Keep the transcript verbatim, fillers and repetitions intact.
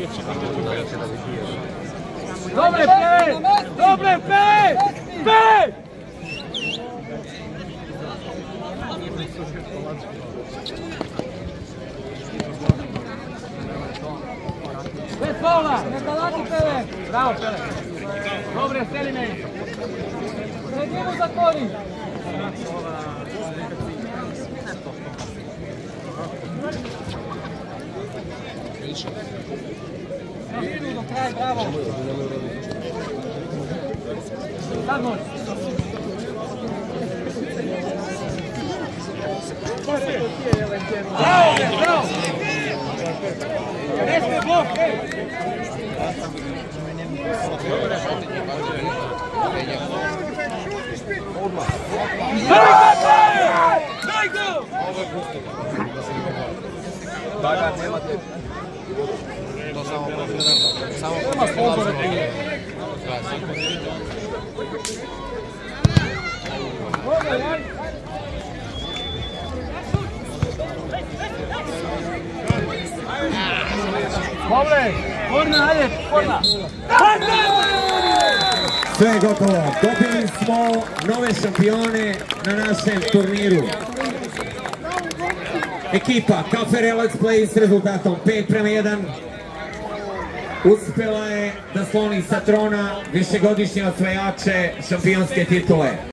Dobre, pe! Dobre, pe! Pe! Bez faula! Neka lati Pele! Bravo Pele! Dobre, Seline! Sredinu zatvori! Sredinu do kraja, bravo! Sad može! Bravo, bravo! Jeste blok, ej! Daj go! Bagat nemate. To samo samo Nema sponzora. Pavle, korna, ajde, korna. Sve je gotovo, dobili smo nove šampione na našem turniru. Ekipa Kaferelac Play s rezultatom pet prema jedan uspjela je da sloni sa trona višegodišnje osvajače šampionske titule.